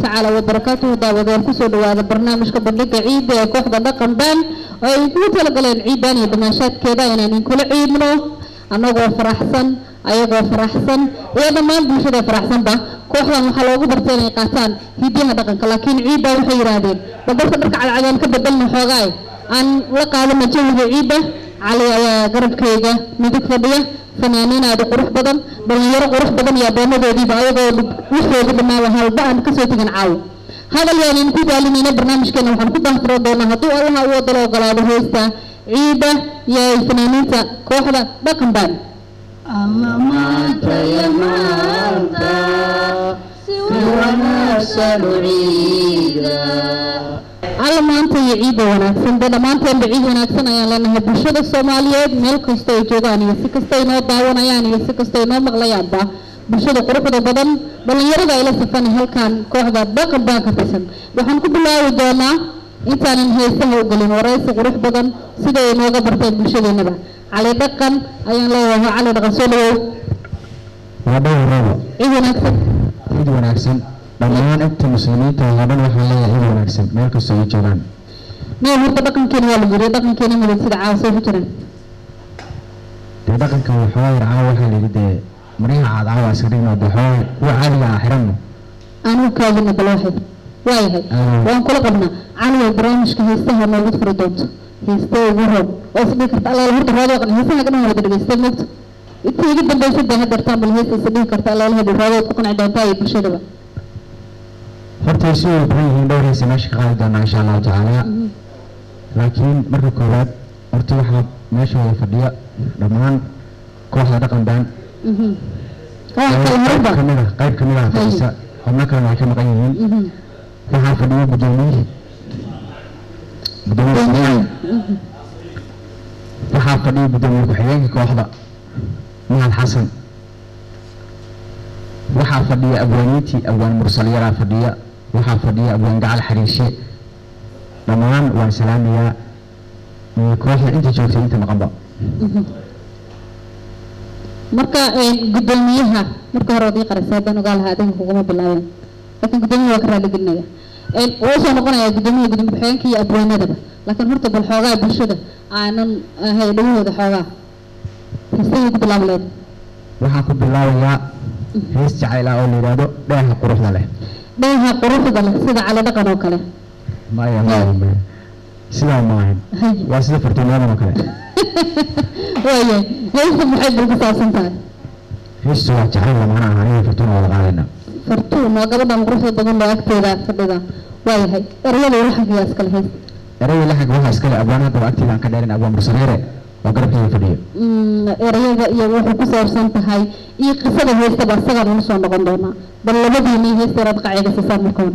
تعالى وبركاته داود الكسر وهذا برنامج كبرنامج عيد كوحدة رقم بان ويقول لك العيد بان دمشات كذا يعني كل عيد منه أنا جو فرحسن أيه جو فرحسن وهذا ما بيشوف فرحسن به كوحدة محلوة برتين قاتان هدي هذا لكن عيد وحيرادين بدل صدق على عدم كبدلنا حاجاي أن لقى هذا مجهود عيده على قرب كيجا مدك فضية فنانين هذا قروح بدن بل يرى قروح بدن يا بنا ذي بعيدا وحده لما وهالبا أن كسوة جنعاو هذا اللي يعني نكتب على من برنامج كنا وحنكتب أفراد دونا هتو الله هو ضلوا قلادة هيستا عيدة يا فنانين تا كوحدة بكم بان الله ما تيمانتا سوى نفس العيدة alla maanta iyo ciid wanaagsan dad maanta ciid wanaagsan ayaan leenahay bulshada Soomaaliyeed meel kasta ay joogaan iyo si kasta ay noo daawanayaan iyo si kasta ay noo maqlayaan bulshada quruxda badan dhalinyarada ay la safan halkan kooxda dhaqan baan ka tirsan waxaan ku bilaawi doonaa intaanan heesaha u galin waraysi qurux badan sida ay nooga barteen bulshadeenaba cali dhaqan ayaan leeyahay cali dhaqan soo dhawow ciid wanaagsan dhammaan inta muslimiinta oo dhan waxaan leeyahay in wanaagsan meel kasta ay joogaan meel horta dhaqankeena waa la yiri dhaqankeena mid sida caawso ku jiraan dhaqanka waxa waxaa la yiri mariha caad caawa asriina dhaxoo waa caaliga xiran aanu kaadina balwaxay waayahay waan kula qabnaa caaliga barnaamijka heestaha noogu furo doonto heesta ugu roob oo sidii karta alla horta roodo heestaha ka dhan wada dhageystay moogta inta iga dambaysa baa dartaan bal heesta sidii karta alla hadi roodo ku qanci doontaa ay bulshada horta si uu bixin dhowr hees meesha ka qaadi doona insha Allah taala laakiin marka koowaad horta waxa meesha wada fadhiya dhamaan kooxda dhaqan baan qayb kamid ah fadhiisa xubno kale waxay ka maqan yihiin waxaa fadhiya gudoomiye waxaa fadhiya gudoomiye ku-xigeenka kooxda Mahad Xasan waxaa fadhiya abwaaniintii abwaan mursal yaraa fadhiya waxaa fadhiya abwaan gacal xariishe dhammaan waan salaamayaa kooxda inta joogtay inta maqanba marka gudoomiyaha marka hore wadii qarasay baan ogaal haadin kuma bilaabeen laakiin gudoomiyaha waa ka raali gelinaya oo soo noqonaya gudoomiyaha ku-xigeenka iyo abwaanadaba laakiin horta bal xoogaa bulshada aanan hay'adahooda xoogaa heestii ku bilaableen waxaan ku bilaabayaa hees jacayl oo la yiraahdo dheeha quruxda leh sida cali dhaqan oo kale maya sida maahan waa sida fartuunada oo kale waaye heesta maxay ku saabsan tahay heesta waa jacayl lama aha fartuun wada qaadayna fartuun waa gabadhan quruxda badan oo agteeda fadhida waayahay erayada waxa qiyaas kale hees erayada waxa iska leh abwaanada agteeda aan ka dheerin abwaan mursaleere وقربتي فديه erayada iyo wuxuu ku saabsan tahay iyo qisada heesta asaga aan soo noqon doona bal labadii heesta rad qaciga saasan markoon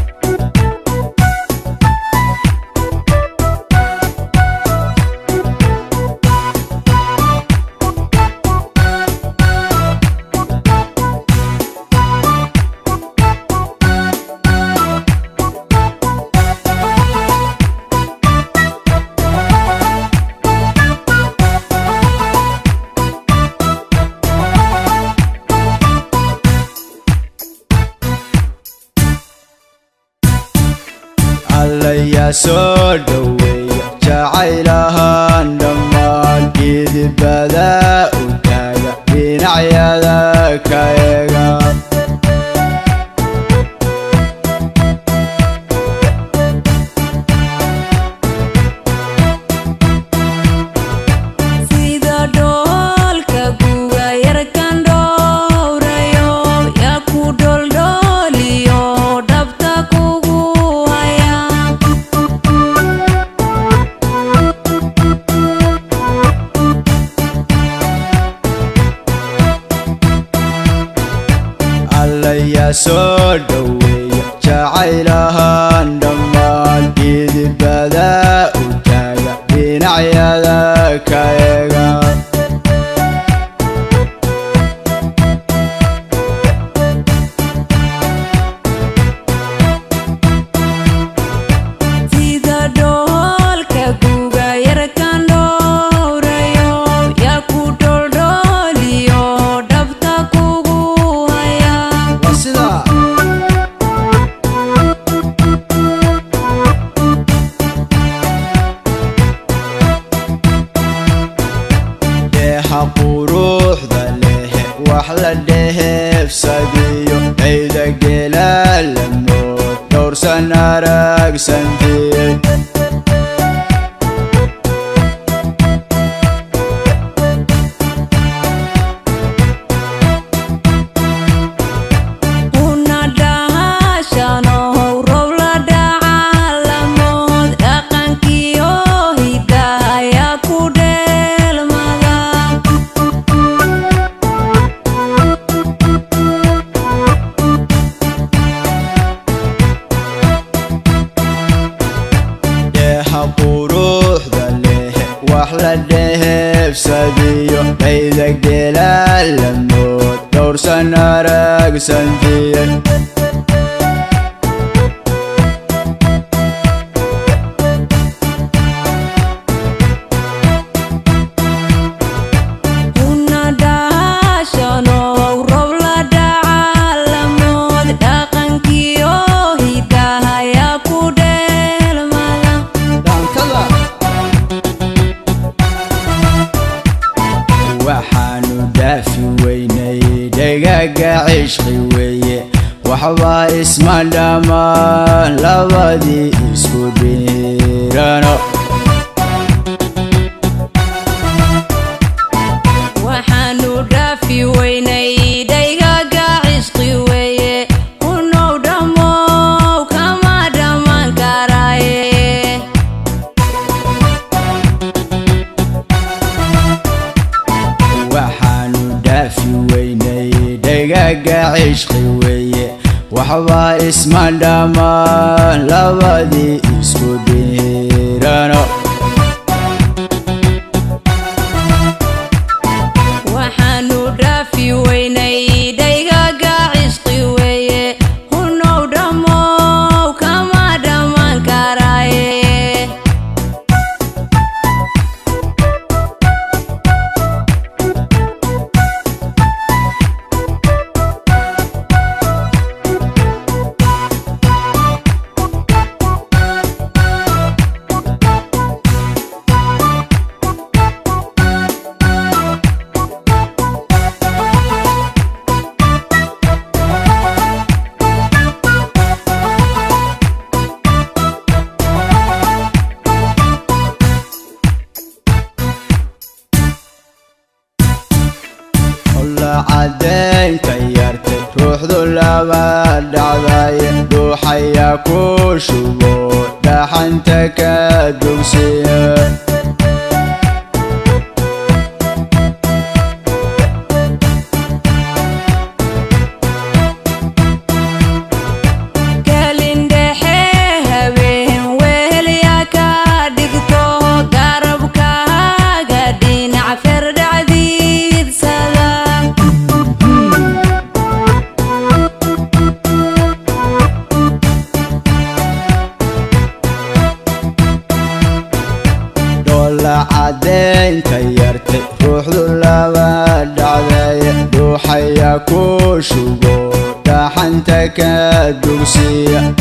يا سودوي جعيلها دمان جيد بدا وكايا بين عيالك يا سودوي جعيلها دمان جيد بدا وكايا بين عيالك يا dhowrsan aragsantiin sadiyo baydag delalamood dhowrsan aragsantiin عشقي ويا وحبا اسمع دما لبدي اسكو بيرانو وحانو دافي ويني دايغا عشقي ويا ونو دمو كما دمان كاراي وحانو دافي ويني عشقي ويا وحبا اسمع دما لبدي اسكو بيرانو وحانو دافي ويني دايغا عشقي ويا ونو دمو كما دمان كاراي عدين كيرتي روح ذو الأبد عذاين روحيا كوشبو دحنتك الدوسية عدين كيرتي روح ذو الأبد عذاين روحيا كوشبو دحنتك الدوسية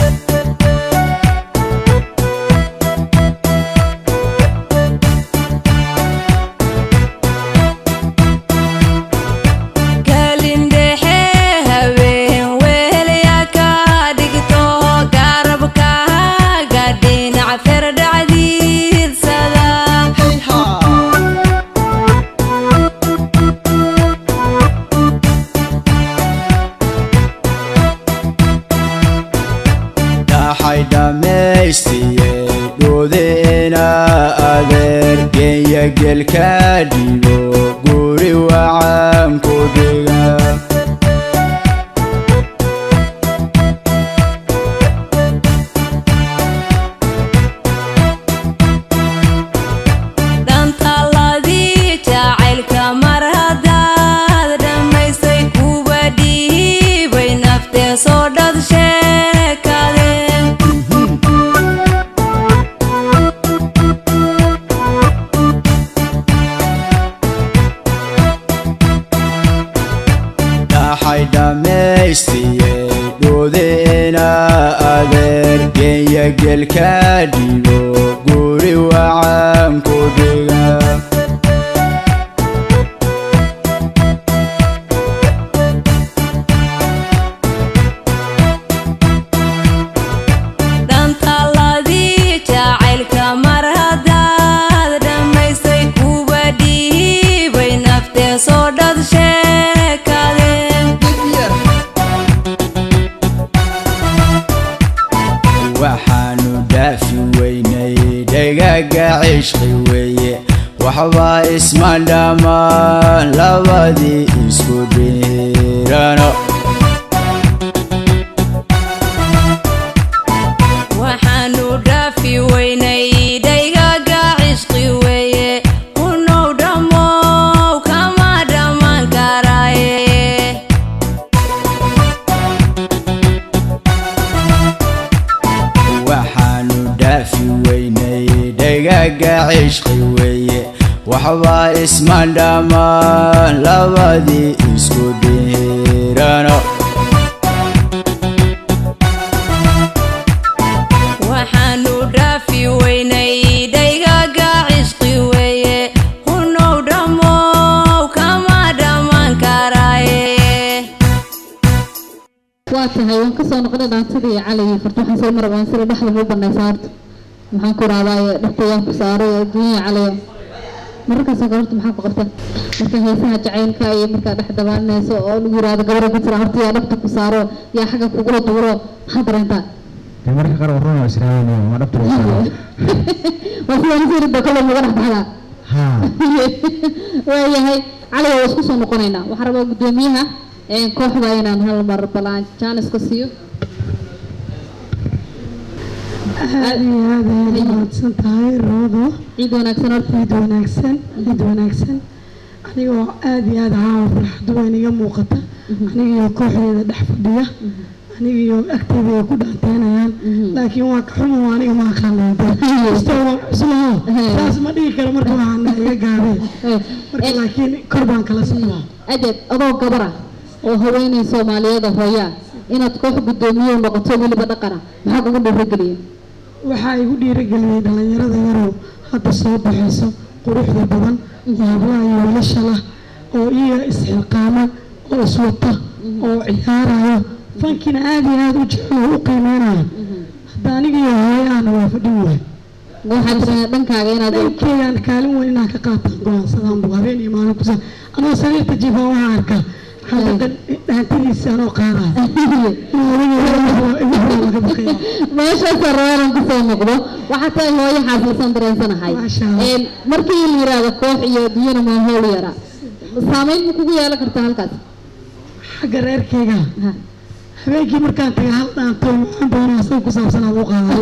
دميستي دودينا أذر جيا جل كاديو قوري وعام كوديا دميستي دودينا أذر جيا جل كاديو قوري وعام كوديا waxaanu dhaafi weynay dhagaga cishqi weeye waxbaa isma dhammaan labadii isku dhiirano waxaanu dhaafi weynay dhaygaga cishqi weeye kunow dhammow kama dhammaan karaaye waxaanu dhaafi weynay dhagaga cishqi weeye waxbaa isma dhammaan labadii isku dhiirano waxaanu dhaafi weynay dhaygaga cishqi weeye kunow dhammow kama dhammaan karaaye waa tahay waan kasoo noqonay dhaantadii cali iyo farta waxaan soo marabaan sida dhexda ugu banaysa horta maxaan ku raadaaye dhexdayaan ku saaray adduunya caliyo mararkaasoo kale horta maxaa ku qabta marka heesaha jacaylka iyo markaa dhex dabaalinayso oo lagu yiraahdo gabadha ku jira horta yaa dhafta ku saaro yaa xagga kugula duuro maxaa dareentaa marka qaar warrama israawiil ma dhabta waa sidaan sirida kale muga dhex baxdaa waayahay cali waa isku soo noqonaynaa waxaan rabaa guddoomiyaha kooxda inaan hal mar balaan jaaniska siiyo aad iyo aad ayaad mahadsan tahay roodo ciid wanaagsan horta ciid wanaagsan anigoo aad iyo aad caawa farxad weyn iga muuqata anigiyo kooxdeeda dhex fadhiya anigiyo agteeda ay ku dhaanteynayaan laakiin waa ka xumo aniga ma aqaanayda istoo cuslaho saas ma dhigi karo marka waxaan iga gaabeen marka laakiin kor baan kala socdaa adeed adoo gabara oo haweeney Soomaaliyeed hooyaa inaad koox guddoomiye noqoto waliba dhaqana maxaa ugu dhiirigeliyay waxaa igu dhiirigeliyay dhalinyarada yarow hadda soo baxayso quruxda badan hablaha iyo wiilasha lah oo iyo isxilqaama oo iswata oo ciyaarayo fankina aad iyo aad u jecel oo u qiimeynayo hadda aniga iyo hooyaana waa fadhin waay waxaad rabtaa dhankaaga inaad dhankeygaan kaalin weyn inaan ka qaataan go'aansadaan buu habeen iyo maalin kusa anoo sariirta jiifaa waxaan arkaa dhaantadiisa anoo qaadaya meeshaas raran kusoo noqdo waxaa tahay hooyo xaafilsan dareensanahay markii la yiraahdo koox iyo adduunyana maa howl yara saameyn ma kugu yeelan kartaa halkaas xagga reerkeyga habeenkii markaan tagay hal dhaanto maxaan doonaa asaga ku saabsan aad u qaaday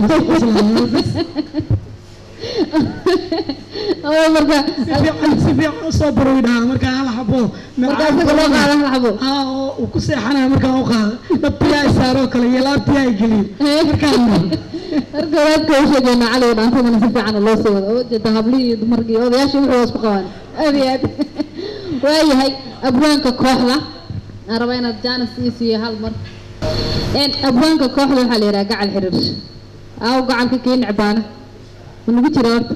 marka si fiican soo baroy dhahaa markaa hal xabo markaa loo qaada hal xabo oo ku seexanaya markaan u qaado dhabtiyaa isaaroo kale iyo laabtiyaa ay gelin markaan marka waadka u sheegayna cali oo dhaantadana si fiican loo soo wado oo jeeda hablihii iyo dumarkii odayaashii wuxuu isku qabaan aad iyo aad waayahay abwaanka kooxda aan rabaa inaad jaanis ii siiyo hal mar abwaanka kooxda waxaa la yidhaha gacal xiriirsha aaw gacalka kii necbaana ma nagu jira horta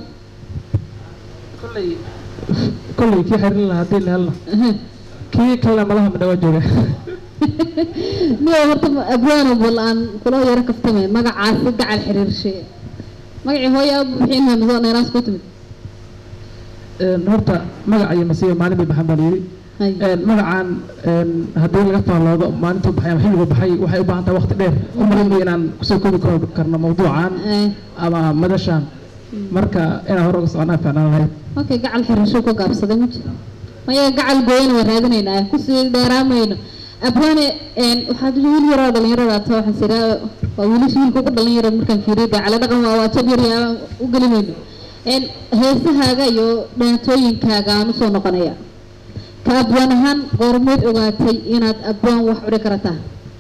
kolley kii xiriir lahaa haddii la helna kii kalena malaha ma dhawaa jooga niyo horta abwaano bal aan kula yaro kaftame magacaasi gacal xiriirshe magacii hooya bixin hamzo neeraas ku timid horta magaca iyo masiiba maalin bay baxan baa layidhi magacaan haddii laga faalloodo maalintuu baxay ama xilligu baxay waxay u baahan tahay waqti dheer u malaynayo inaan kusoo koobi karno mawduucan ama madashaan marka inaan hore uga soconaa fiicnaan lahayd okay gacal xiriirsho ku gaabsaday ma jiro maya gacal gooyana waan raadinaynaa kusii dheeraamayno abwaane waxaad wiil yaroo dhalinyarada ta waxaan siraa waa wiilasha wiilka ugu dhalinyara markaan fiiriyo dee cala dhaqan waa jab yar yaa u gelimayno heesahaaga iyo dhaantooyinkaaga aan usoo noqonaya ka abwaan ahaan goormeed ogaatay inaad abwaan wax curi karataa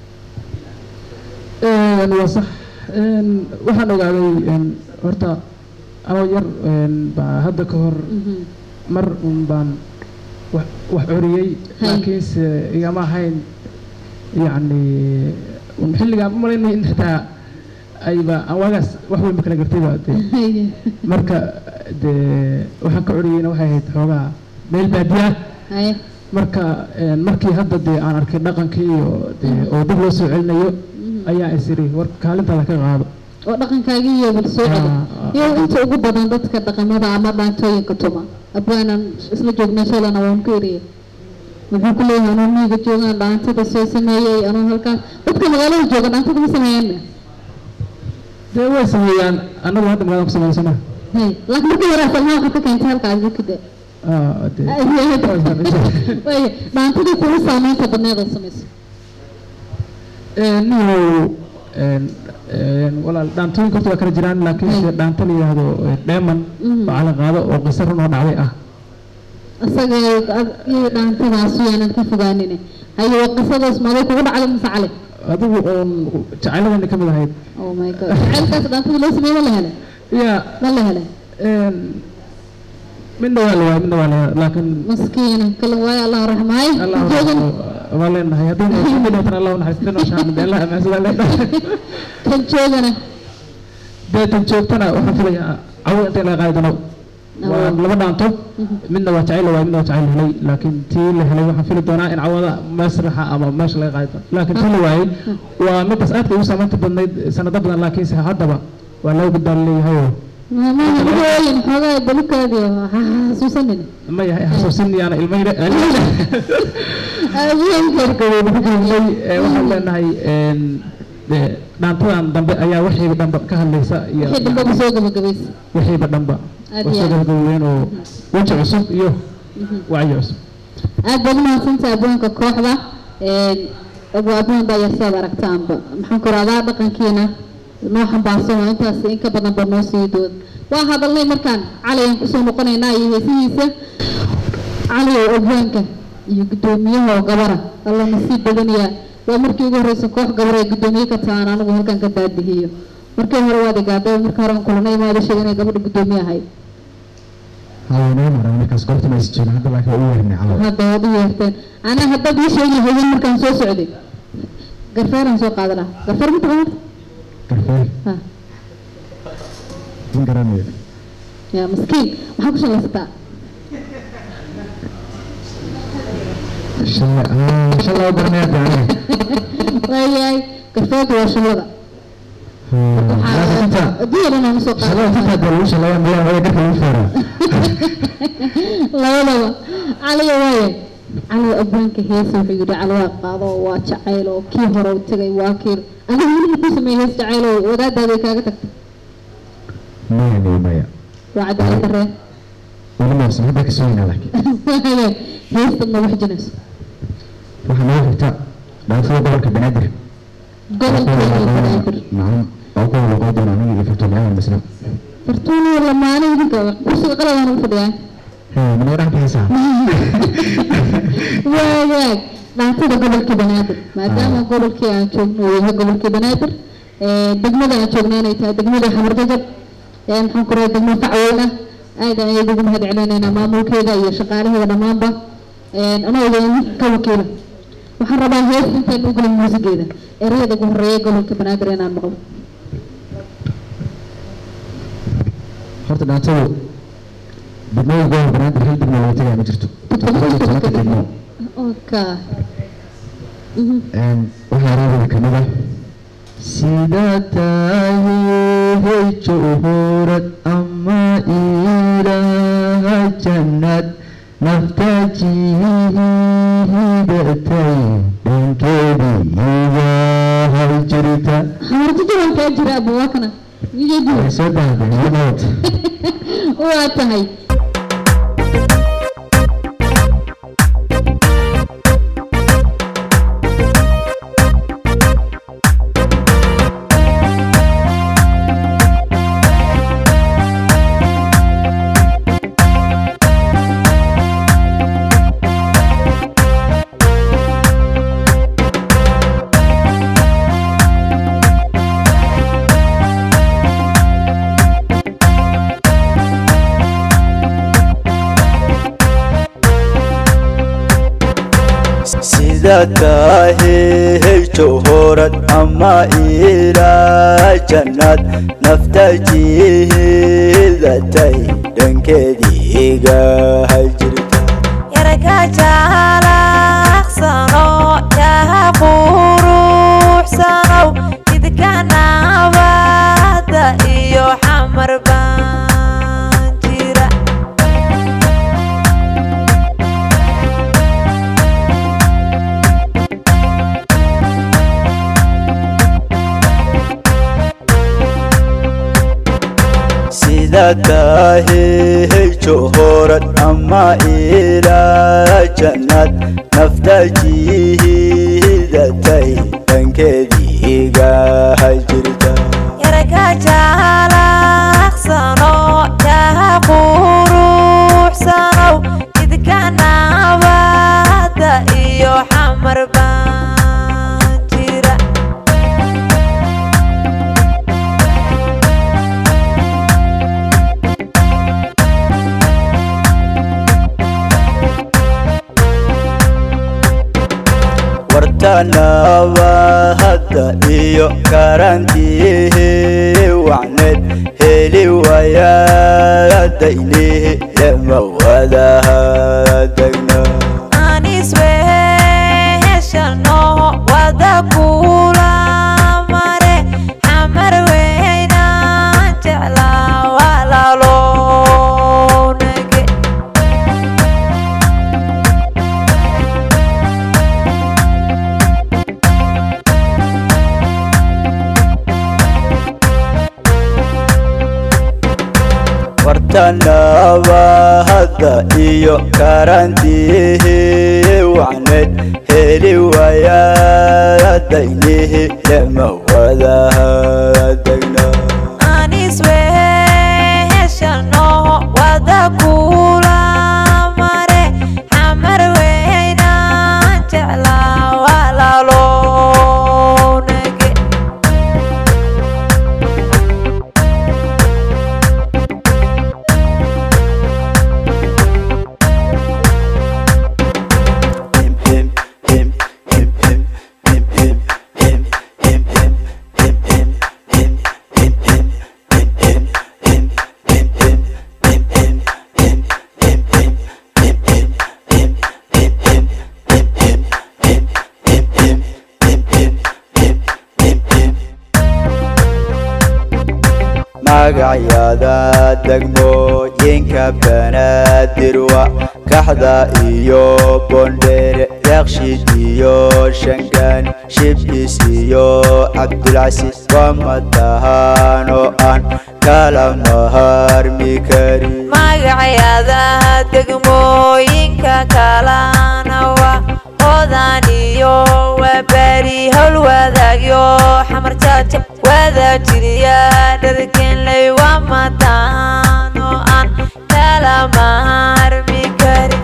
waa sax waxaan ogaaday horta anoo yar baa hadda ka hor mar un baan wax curiyey laakiinse igama ahayn yacni xilligaan u malaynaya in xitaa ayba aan waagaas wax weyn ba kala gartayba dee marka dee waxaan ka curiyeyna waxay ahayd xoogaa meel baadiyaa marka markii hadda dee aan arkay dhaqankii iyo dee oo dib loo soo celinayo ayaa is iri war kaalintaada ka qaado oo dhaqankaagii iyo bal soo celi iyo inta ugu badan dadka dhaqamada ama dhaantooyinka tuma abwaanan isla joognay shalana waan ku eriyay wuxuu ku leeyahay anuu miyiga joogaan dhaantada soo sameeyey anuu halkaas dadka magaalada jooga dhaantada ma sameeyaan dee way sameeyaan annagu hadda magaalada ku samaysana laakiin markii hore asalhaan waxaa ka keentay halkaas kadib dhaantadii kugu saameynta badneed oo samayso niyow walaal dhaantooyinka horta waa kala jiraan laakiin se dhaanta la yidhaahdo dheeman oo cala qaado oo qiso run oo dhacday ah isaga iyo dhaantadaas yaanad ka fogaanine hayo qisadaas maaday kugu dhacday mise cali adigu oon jacayladani ka mid ahayd oh my god jacaylkaas dhaantada loo sameeyey la helay ya ma la helay midna waa la waay midna waa la laakiin maskiina kala waayo allah raxmaay joogan waa leenahay haddii midnatan allah naxariistay noo shaamid allah amaasada leenahay kan joogana dee tan joogtana waxaan filayaa cawo intay laga qaadi doono waa laba dhaanto midna waa jacayl waay midna waa jacayl helay laakiin tii la helay waxaan fili doonaa in cawada masraxa ama meesha laga qaadi doono laakiin tii la waayey waa midaas aadka ugu saameynta badnayd sanado badan laakiinse haddaba waa loo badbaali leeyahayoo maamahaoyin xoogaa balukaadi xasuusanin ma yahay xasuusinayaana ilmayre waxaan leenahay dhaantadan dambe ayaa wixiiba dhanba ka hadlaysa iyo wixii dhanba soo gabagabaysa wixiiba dhanba soo gabagabeeyeen oo weji cusub iyo wacyi cusub aad baad umahadsantahay abwaanka kooxda abwaan baa yarsaad aragtaanba maxaan ku radaa dhaqankiina noo xambaarsan oo intaas in ka badan ba noo sii dood waa hadalnay markaan cali aan kusoo noqonaynaa iyo heesihiisa cali oo abwaanka iyo guddoomiyaha oo gabara alla nasiib badanayaa waa markii ugu horeysa koox gabar ay guddoomiye ka tahaan anigu halkan ka daadihiyo markii hore waad igaaday markii hore aan kulanay maada sheegay inay gabadha guddoomiye ahayd hawanay maraa markaas goobta ma is jirin hadda laakiin u yeernay calo hadda waad u yeerteen anaa haddaad ii sheegi lahaydeen markaan soo socday garfeeraan soo qaada lahaa garfeer ma taqaanad garfeer ma garanayo yaa maskiin maxaa ku shalaysataa shalay garanaya daane waayahay garfeerka waa shallada diyaran aan soo qaada labadaba cali waaye cali abwaanka heesa wuxuu yidhi cali waa qaado waa jacayl oo kii hore u tagay waa kii adiga weliba ku sameeyey hees jacayl oo wadaadaaday kaaga tagtay maya waa cadaalad dareen weli maarsan hadda ka soo yinaa laakiin heesta ma wax jinayso waxaa noo xigta dhaafada gobolka banaadir gobolka nacam oo ku wada qodoon aniga iyo fartuulyaan masna fartuun lamaana idinka kursiga qaladaan ugu fadhiyaan mana warax bixisa waagaag dhaantada gobolka banaadir maadaama gobolkii aan joogno uu yahay gobolkii banaadir degmada aan joogna inay tahay degmada xamarjajab maxaan ku rahay degmo facweyna aad ayaan ugu mahad celinaynaa maamulkeeda iyo shaqaalaheeda dhammaanba anagoo ka wakiila waxaan rabaa hees intaan u gelin muusigeeda ereyada ugu horeeya gobolka banaadir inaan maqlo horta dhaantadu degmada gobolka banaadir hal degmo laga tagaya ma jirto degmo okay waxaa raadiga kamid ah sida tahay juhurad ama ilaha jannad nafta jihidatay dhankeediiga hal jirta hamartijabankaa jira abuwaakana soo dhahday waa tahay sida tahay juhurad ama ila jannad nafta jihidatay dhankeediiga hal jirta yarga jaalaqsano yaha quruxsano idka nabada iyo xamar baan jira sida tahay joohorad ama ila jannad nafta jiidatay dhankeediga jirta yarka jaalaqsano yaa quruxsano idka nabada iyo xamar baan jira wartanaba hadda iyo karantihi wacneed heli waayadaynihi lama wadahadagna anisweheshano wada kula mare xamar weynaan jeclaa walaalonage wartanaba hadda iyo karantihi wacneed heli waayadaynihi lama wadahadagna anisweheshano wada kula mare xamar weynaan jeclaa walaalonage magacyada degmooyinka banaadir waa kaxda iyo bondheere yaaqshiid iyo shangaan shibis iyo cabdulcasiis waa matahaan oo aan kala maharmi karin magacyada degmooyinka kalana waa odan iyo wabari howl wadaagyo xamar jaaja wada jiriya dharkenley waa mataan oo aan kala maharmi karin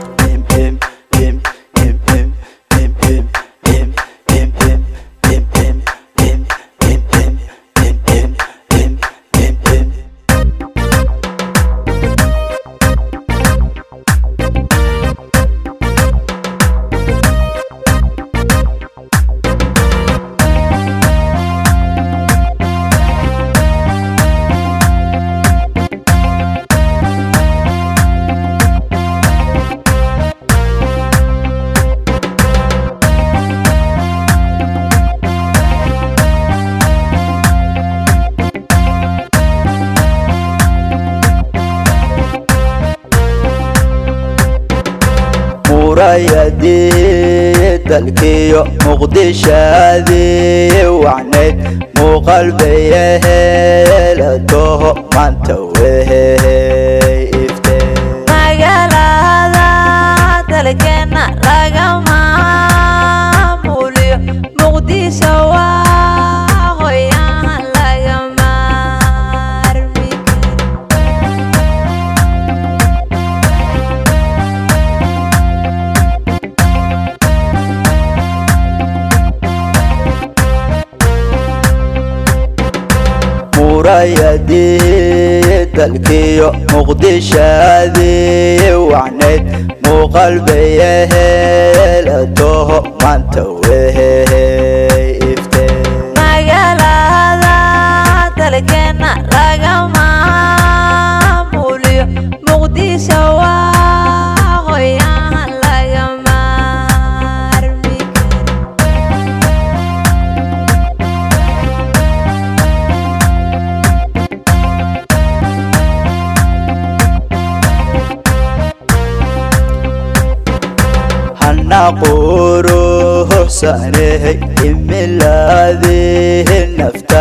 murayadii dalkiyo muqdishaadii wacneed muuqaal bayaheladoho maanta wehey iftee magaalada dalkeena laga maamuliyo muqdisho waa hoyaan laga maarmi karin murayadii dalkiyo muqdishaadii wacneed muuqaal bayaheladoho maanta wehey iftee magaalada dalkeena laga maamuliyo muqdisho waa hoyaan laga maarmi karin naquru hsaneh imiladih nafta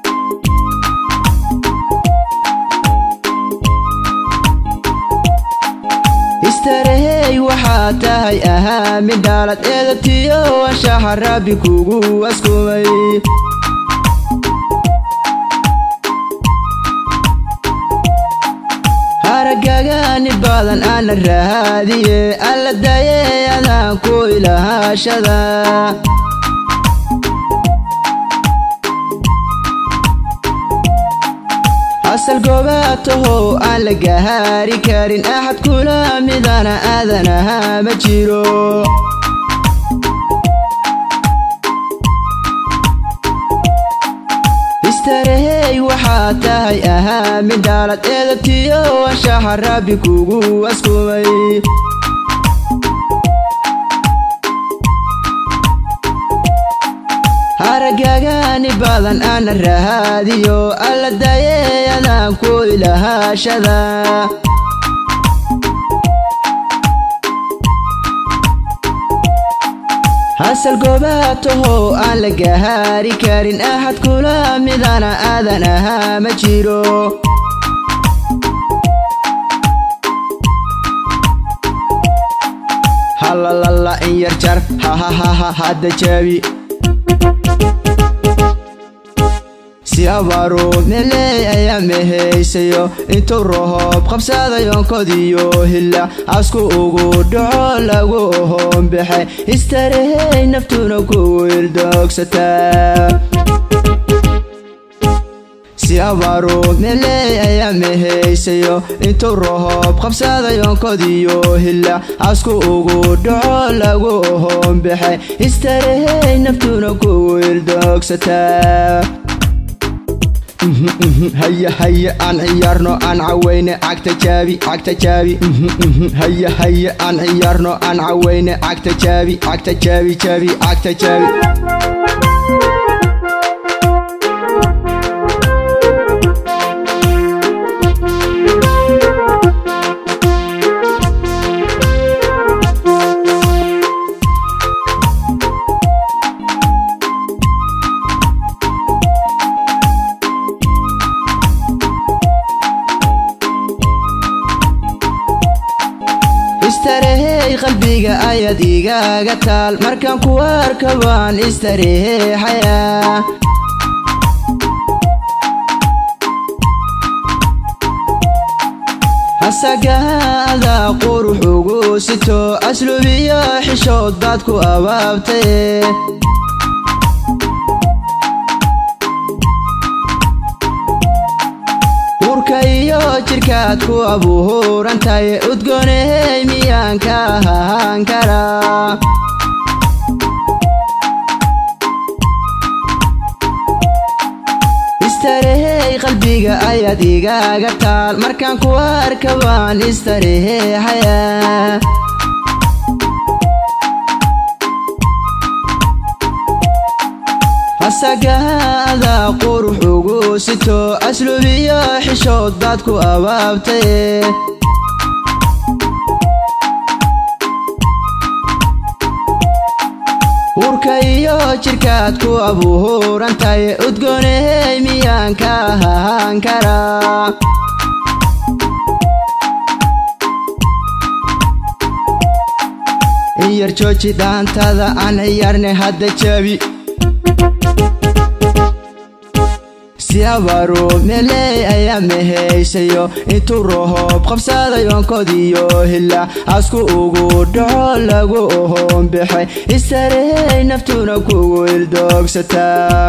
waxaa tahay ahaa mid dhaalad eedabtiyo anshaxa rabbi kugu askumay haragagani badan ana raadiye alla daye adaan ku ilahaashada asal goobaataho aan la gahaari karin axad kula midana aadan ahaa ma jiro istarehey waxaa tahay ahaa mid dhaalad eedabtiyo anshaxa rabbi kugu askumay haragagani badan ana rahaadiyo alla daye adaan ku ilahaashada asal goobaataho aan la gahaari karin axad kula midana aadan ahaa ma jiro halalala in yar jar hahahaha hadda jaabi si abaaru meley ayaa mehaysayo intuu roob qabsadayoonkodiyo hila casku ugu dhaco lagu hoombaxay istarehey naftuna ku wildogsataa si abaaru meley ayaa mehaysayo intuu roob qabsadayoonkodiyo hila casku ugu dhaco lagu hoombaxay istarehey naftuna ku wildogsataa هيا هيا عن عيارنا عن عوينا عكتا جابي عكتا جابي هيا هيا عن عيارنا عن عوينا عكتا جابي عكتا جابي جابي عكتا جابي istarehey qalbiga ayaad igaaga taal markaan ku arka waan istarehexayaa hasagaada qurux ugu sito aslubiyo xishood baad ku abaabtay urka iyo jirkaad ku abuurantahay udgoonehey miyaan ka ahaan karaa istarehey qalbiga ayaad igaaga taal markaan ku arka waan istarehexayaa hasagaada qurux ugu sito aslubiyo xishood baad ku abaabtay urka iyo jirkaad ku abuurantahay udgoonehey miyaan ka ahaan karaa in yar jooji dhaantada aan ciyaarnay hadda jaabi si abaaru meley ayaa mehaysayo intuu roob qabsadayoonkodiyo hila casku ugu dhaco lagu hoombaxay istarehey naftuna ku wildogsataa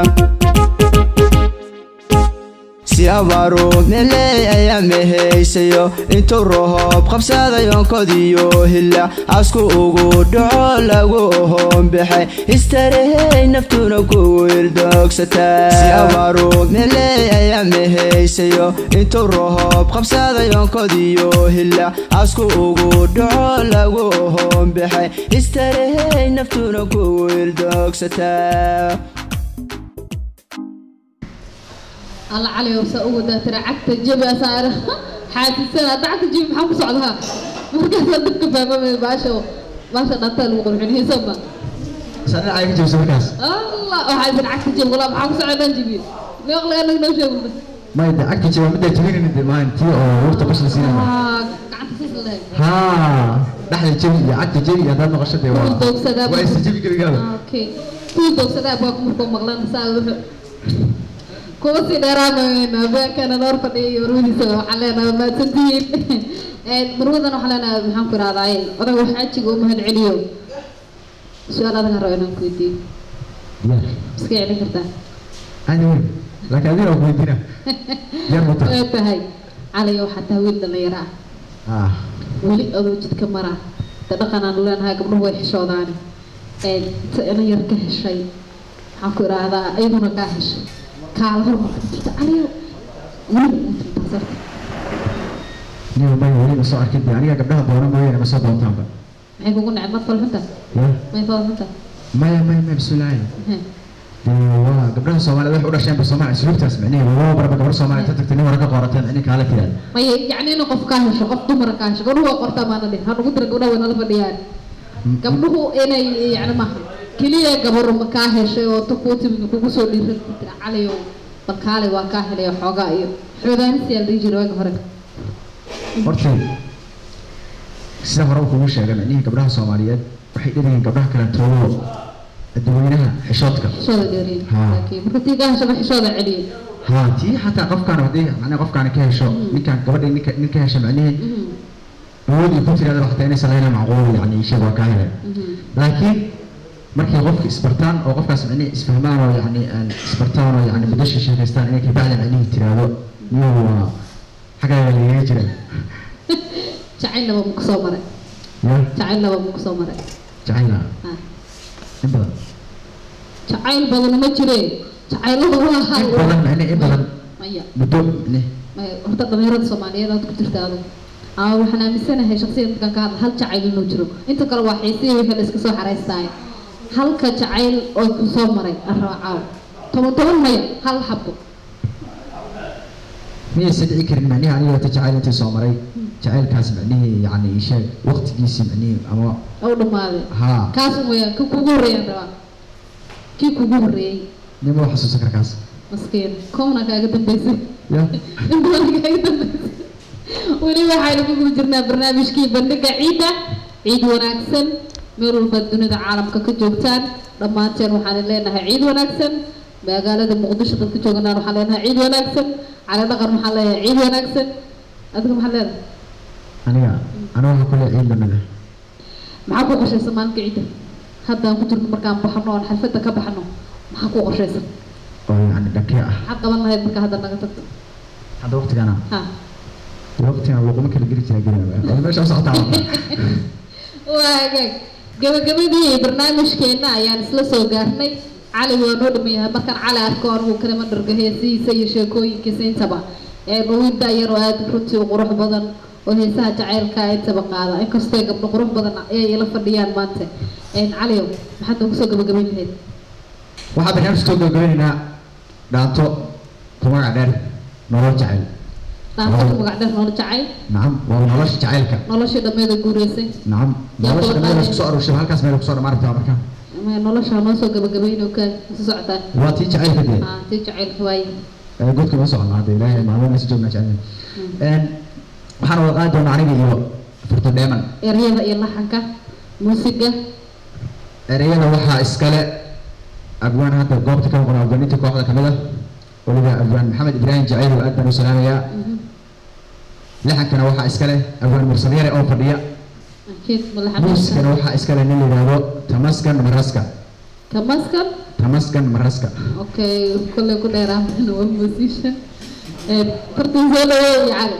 si abaaru meley ayaa mehaysayo intuu roob qabsadayoonkodiyo hila casku ugu dhaco lagu hoombaxay istarehey naftuna ku wildogsataa si abaaru meley ayaa mehaysayo intuu roob qabsadayoonkodiyo hila casku ugu dhaco lagu hoombaxay istarehey naftuna ku wildogsataa الله عليه وسأقول ده ترى عكت الجبل صار حاسسنا دعك الجبل محمد صعدها مركز صدق فما باشا نطل وقول حين سبا سنة عايز جوز مركز الله وحاسس عكت الجبل والله محمد صعدان جبل ما يغلى أنك نوشة ما يدعك عكت الجبل مدة جبين إن ما أنتي أو وقت بس نسينا قعدت تصل ها dhexda jabi iyo cagta jabi haddaad noqoshadee waa doogsadaa waa isa jabi gebigaaba okay kuwa doogsadaa baa markuu maqlan saa wuxuu kuwa si dheeraanayna beekana noor fadhiyo warwadiisa waxaan leenahay maadsantihiin marwadan waxaan leenahay maxaan ku ihahdaa odag wax ajiga u mahad celiyo su-aal adaga rabo inaan ku weydiiyo iska celin kartaa ani weyn laakiin adiga ku weydiina yar muta way tahay calayo xataa wiil dhalinyaro ah weli adoo jidka mara da dhaqanaan leenahay gabdhuhu way xishoodaani ina yar ka heshay waxaan ku ihahdaa iyaduna kaa heshay kaala hormarka jirta calayo weli intaasarta niyo may weli ma soo arkin dee aniga gabdhaha doona mooyaane ma soo doontaanba maxay kugu nacay mad falxunta may falxunta maya bismillaahi waa gabdhaha Soomaaliyeed wax u dhasheen ba Soomaaliya isluubtaas macnaheedu waa barba gabdhaha Soomaaliyeed tagtay nin hore ka qorateen in kala tiraan maya yacni in qof ka hesho qof dumar ka hesho gabdhuhu qorta maana dhig ha ugu dira gabdhaha way nala fadhiyaan gabdhuhu inay yacni ma kaliya gabar ma ka heshay oo tukuutimi kugu soo dhiiran tira calayo balkaale waa ka helay xoogaa iyo xoodaan si ay jiro waag hore horta sida hore kugu sheegay in gabdhaha Soomaaliyeed waxay dhigeen gabdhaha kala toobo dadweynaha xishoodka xishooda dheerin laakiin marka tii gaasha xishooda celiyo ها تي حتى قف كان ودي أنا قف كان كهشوا نكان قبل نكهش معنيه أول يكون في هذا الوقت أنا سلينا معقول يعني شيء وكاهل لكن مركي قف إسبرتان أو قف كاس معنيه إسفهمان يعني إسبرتان يعني بدش الشيء كستان إنك بعد معنيه تراو يو حاجة اللي يجري تعينا بمقصومرة تعينا بمقصومرة تعينا إبدا تعين بدل ما تري تعيله هو هاي بدل معناه إبدا مايا بدون نه هرت الضميرات الصومالية لا تقدر تاخذ وحنا مسنا هي شخصيا كان هل تعيل إنه جرو أنت كلا واحد يصير في الإسكسو حرايستاي هل كتعيل أو كصومرة الرعاو طبعا مايا هل حبه مية سدعي كريم معناه يعني وتجعل أنت صومري جعل كاس معناه يعني شيء وقت جيس معناه أما أو دماغي ها كاس ويا كوكوري أنا كي كوكوري نمو حسوسك كاس مسكين كونا كأقدم بيسي يا أنت ولا كأقدم بيسي ولي حاجة كوكو جرنا برنامج كي بندق عيدة عيد وناكسن ميرو البدون العالم كجوكتان لما تين وحنا لنا عيد وناكسن بقالة المقدسة كجوكنا وحنا لنا عيد وناكسن على نقر محلها عيد وناكسن أذكر محلها أنا هقول عيد بنده معكو قشة سمان كعيدة هذا كتر مركان بحنو الحلفة كبحنو معكو قشة سمان يعني دكيا حتى والله هذا مركان هذا نقطة هذا وقت أنا ها وقت أنا لو ممكن أجري تلاقينا أنا مش أصعد تعرف واجك قبل دي برنامج كنا يعني سلسلة قرني على هو نود ميها مكان على أفكار وكلام درجة سي شكوي كسين تبع نود داير وهاد كنت وقروح بدن وهي ساعة عيل كائن تبع هذا إنك استيقظ قبل قروح بدن يلف الديان مانته عليهم ما حد وصل قبل هيد waxaa barnaamij soo gabagabeynaa dhaanto kuma gacdheer nolol jacayl dhaanto kuma gacdheer nolol jacayl nacam waa nolosha jacaylka nolosha dhameeda guureysay nacam nolosha dhameeda isku soo aruurshay halkaas meel ku soo dhamaartaa markaa nolosha noo soo gabagabeynoo ka soo socotaa waa tii jacaylka dee tii jacaylka waaye godka ma soconaa hadda ilaahay maalmo si joognaa jacayl waxaan wada qaadi doonaa aniga iyo furto dheeman ereyada iyo laxanka muusiga ereyada waxaa iskale أبوان هذا قابت كم قناة أبوانيتي كواحدة كمدة ولذا أبوان محمد إبراهيم جعيل وأدنى وسلام يا لحن كان وحى إسكاله أبوان مرسلية أو فردية أكيد موس كان وحى إسكاله نيلي رابو تمسكن مرسكا تمسكن مرسكا أوكي كل رامن وموسيشن فرتنزيلو يعني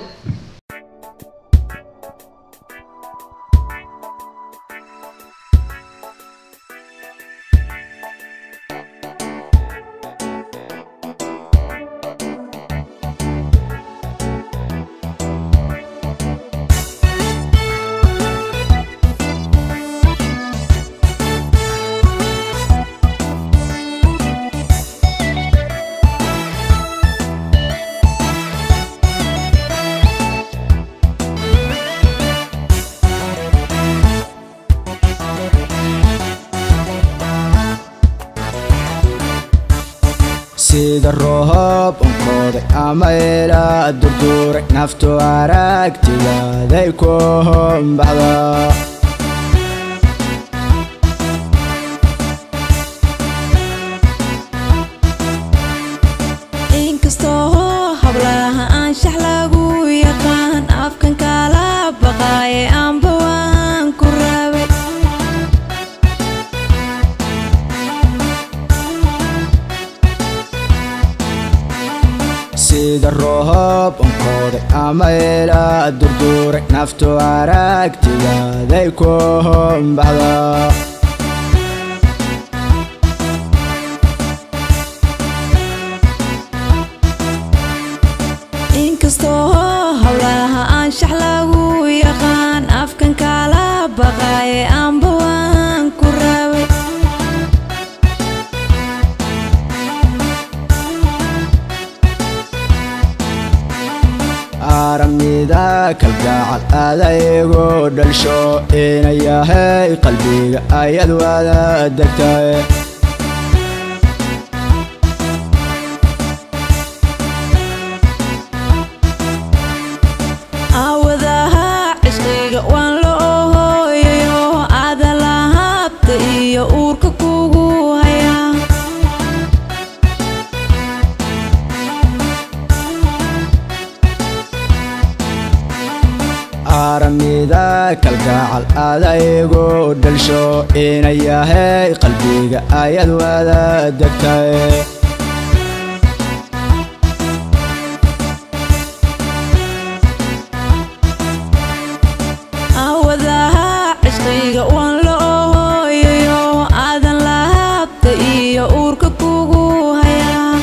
sida roob onkooday ama ilaa durduuray naftu aragtidaaday ku hombaxda sida roob onkooday ama ilaa durduuray naftu aragtidaaday ku hombaxdaa inkastoo hawlaha anshax lagu yaqaan afkan kala baqaaye aanba waan ku raabay aramida kalgacal adaygu dhalsho inay yahay qalbiga ayad wada degtay awadaha cishqiga waan la oohoyayo aada lahabta iyo uurka kugu hayaa aramida kalgacal adaygu dhalsho inay yahay qalbiga ayad wada degtay awadaha cishqiga waan la oohoyayo aadan lahabta iyo uurka kugu hayaa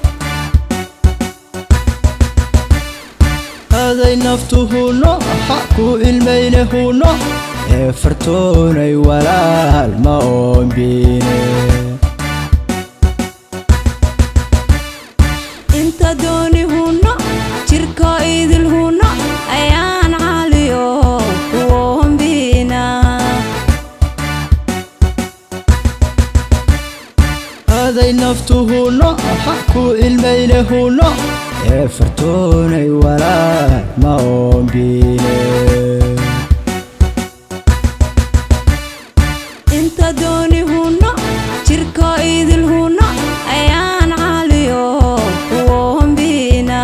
aday naftuhuno xaqu ilmaylehuno ee fartoonay walaal ma oombine inta dooni huno jirka idil huno ayaan caliyo kuwombina aday naftuhuno xaqu ilmaylehuno ee fartoonay walaal ma oombine inta dooni huno jirka idil huno ayaan caliyo kuwombina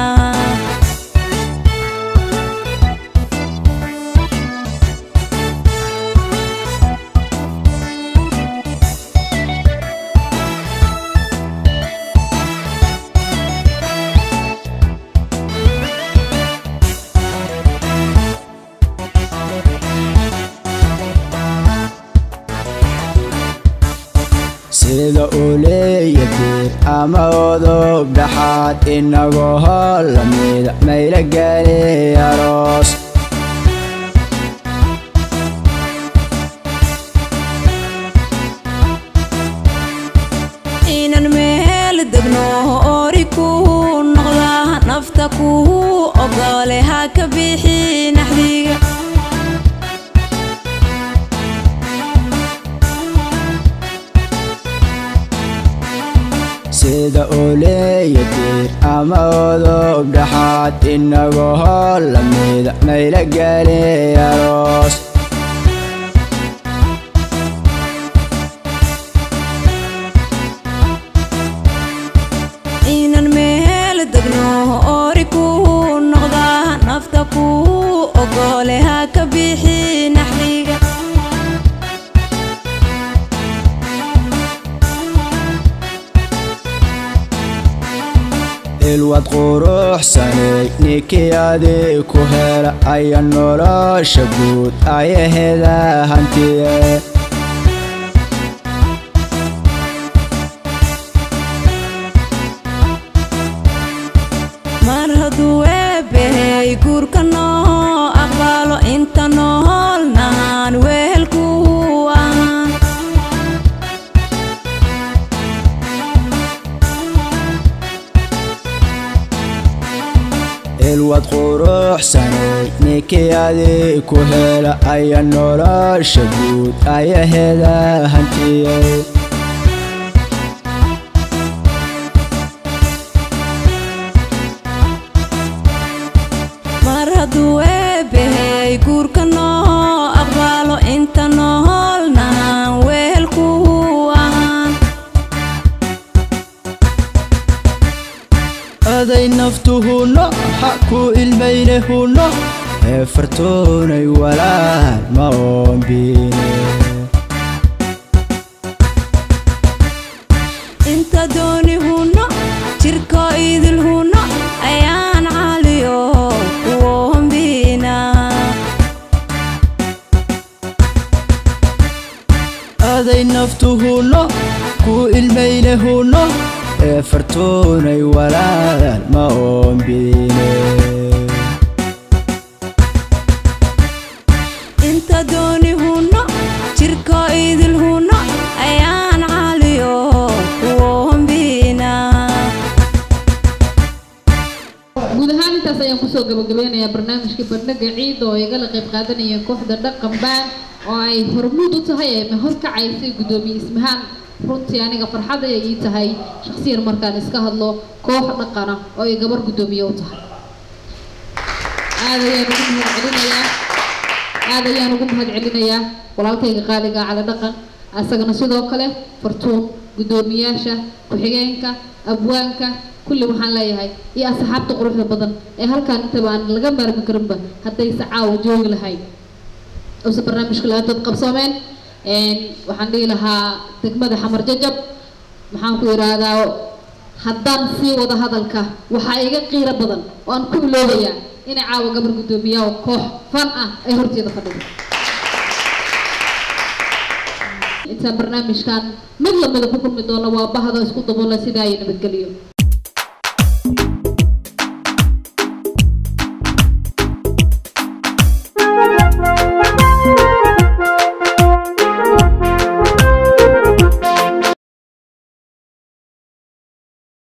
sida uu leeyahay ama odob dhaxaad inagoo lamida mayla gaali aroos inan meel degno ori ku noqda nafta ku ogole ha ka bixi naxdiga sida uu leeyahay ama odob dhaxaad inagoo lamida mayla gaali aroos inan meel degno ori ku noqda nafta ku ogole ha ka bixi naxdiga ilwad quruxsanay ninkii adii ku hela aya nolosha guud ayaheeda hantiye mar hadduu eebbahey guurka noo aqbalo inta nool nahaan wehelku ahaan ilwad quruxsanay ninkii adii ku hela aya nolosha guud ayaheeda hantiye mar hadduu eebbahey guurka noo aqbalo inta nool nahaan wehelku ahaan aday naftuhuno xaqu ilmaylehuno ee fartoonay walaal ma oombine inta dooni huno jirka idil huno ayaan naftuhuno ku ilmayne huno ee fartoonay walaal ma oombine inta dooni huno jirko idil huno ayaan caliyo oombina guud ahaan intaas ayaan kusoo gabagabeynayaa barnaamijkii bandhiga ciid oo igala qayb qaadanayeen kooxda dhaqan baan oo ay hormuud u tahay ee hor kacaysay gudoomiye ismahaan runtii aniga farxad ay ii tahay shakhsiyan markaan iska hadlo koox dhaqana oo ay gabar gudoomiye u tahay aad ayaan ugu mahadcelinayaa walaalkayga qaaliga cali dhaqan asagana sidoo kale fartuun gudoomiyaasha ku-xigeenka abwaanka kulli waxaan leeyahay iyo asxaabta quruxda badan ee halkaan intaba aan laga maarmi karinba hadday sacaawo joogi lahayd ose barnaamijka la-aantood qabsoomeen waxaan dhihi lahaa degmada xamar jajab maxaan ku yidhaahdaa haddaan sii wada hadalka waxaa iga qiiro badan oo aan ku iloobayaa inay caawa gabar gudoomiya oo koox fan ah ay horteeda fadhido intaan barnaamijkan mid lamida ku kulmi doono waa bahdo isku daboola sidaa iyo nabadgeliyo